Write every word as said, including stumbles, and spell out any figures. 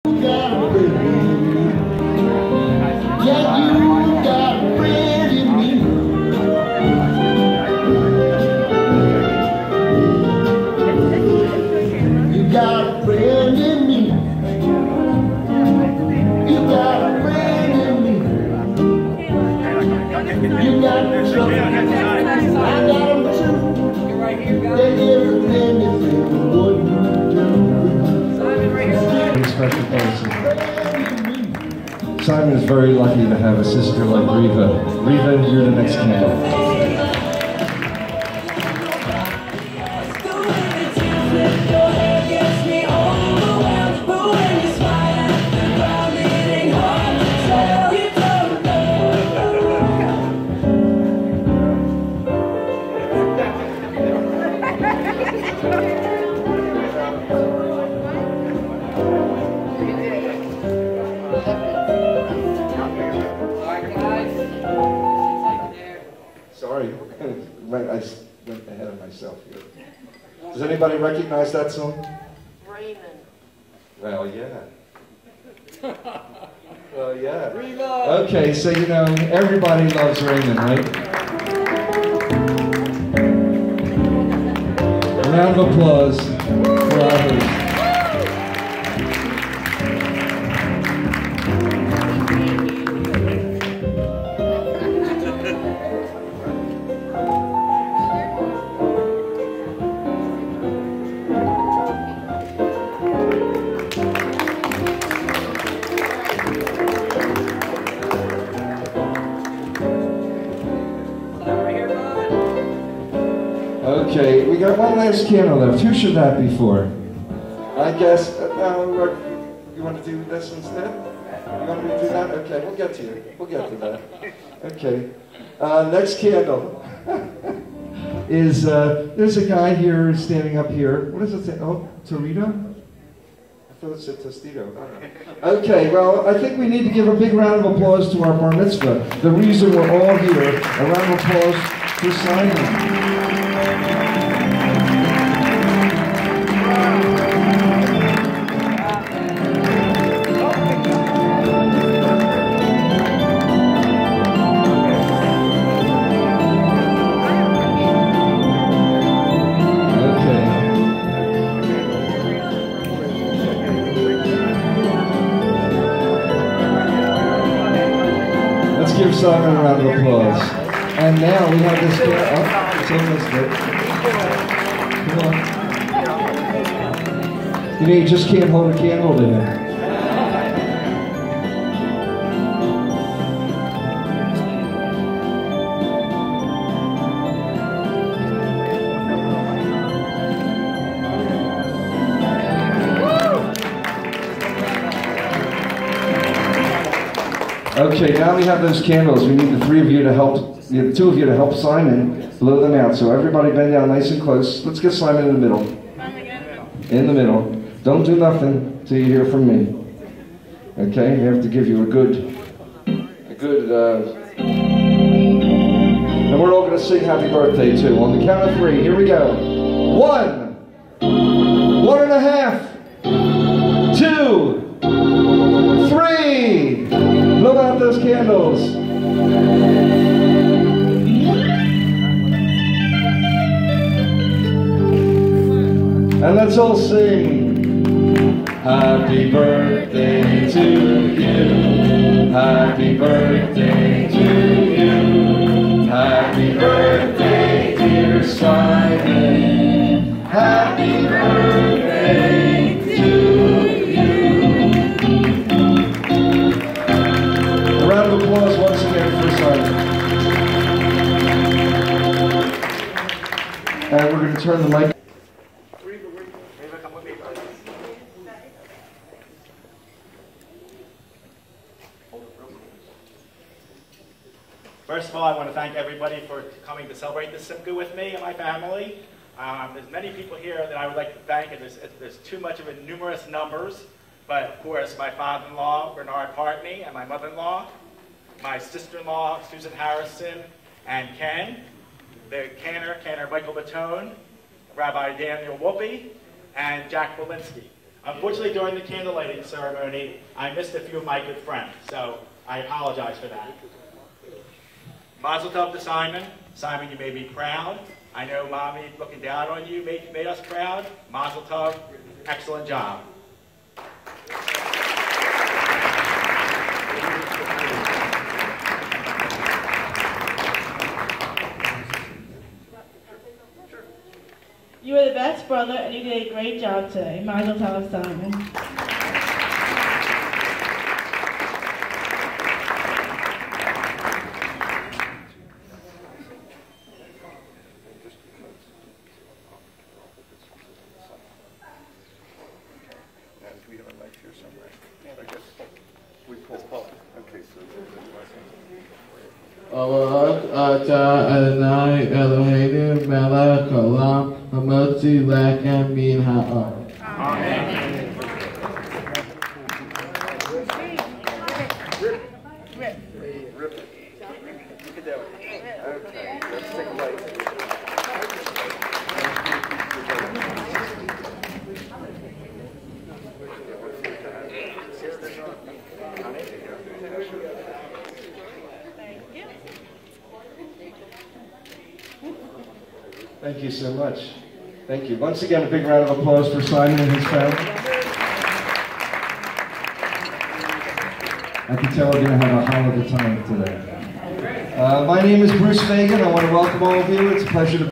Simon is very lucky to have a sister like Reva. Reva, you're the next candle. Sorry, I went ahead of myself here. Does anybody recognize that song? Raymond. Well, yeah. Well, yeah. Okay, so you know, everybody loves Raymond, right? A round of applause for our host. Okay, we got one last candle left. Who should that be for? I guess, uh, no, you want to do this instead? You want me to do that? Okay, we'll get to you. We'll get to that. Okay. Uh, next candle is, uh, there's a guy here standing up here. What does it say? Oh, Torito? I thought it said Tostito. Okay, well, I think we need to give a big round of applause to our bar mitzvah. The reason we're all here. A round of applause for Simon. Give Simon a round of applause. And now we have this guy. Oh, it's almost good. Come on. You know, you just can't hold a candle to him. Okay, now we have those candles. We need the three of you to help, the two of you to help Simon blow them out. So everybody bend down nice and close. Let's get Simon in the middle. In the middle. Don't do nothing till you hear from me. Okay, we have to give you a good, a good, uh, and we're all going to sing happy birthday too. On the count of three, here we go. One, one and a half, two, three. Blow out those candles. And let's all sing. Happy birthday to you. Happy birthday to you. Happy birthday, dear Simon. Happy birthday to you. A round of applause once again for Simon. And we're going to turn the mic. First of all, I want to thank everybody for coming to celebrate this Simcha with me and my family. Um, there's many people here that I would like to thank, and there's, there's too much of a numerous numbers. But of course, my father-in-law, Bernard Partney, and my mother-in-law, my sister-in-law, Susan Harrison, and Ken, the canner, Canner Michael Batone, Rabbi Daniel Whoopi, and Jack Walensky. Unfortunately, during the candle lighting ceremony, I missed a few of my good friends, so I apologize for that. Mazel tov to Simon. Simon, you may be proud. I know Mommy looking down on you made, made us proud. Mazel tov. Excellent job. You were the best brother, and you did a great job today. Mazel tov, Simon. We have a knife here somewhere. I guess we pull. Okay, so. Baruch atah Adonai Eloheinu melech haolam hamotzi lechem min ha'aretz. Amen. Rip it. Rip it. You can do it. Okay, let's take a light. Thank you so much. Thank you. Once again, a big round of applause for Simon and his family. I can tell we're going to have a hell of a time today. Uh, my name is Bruce Fagan. I want to welcome all of you. It's a pleasure to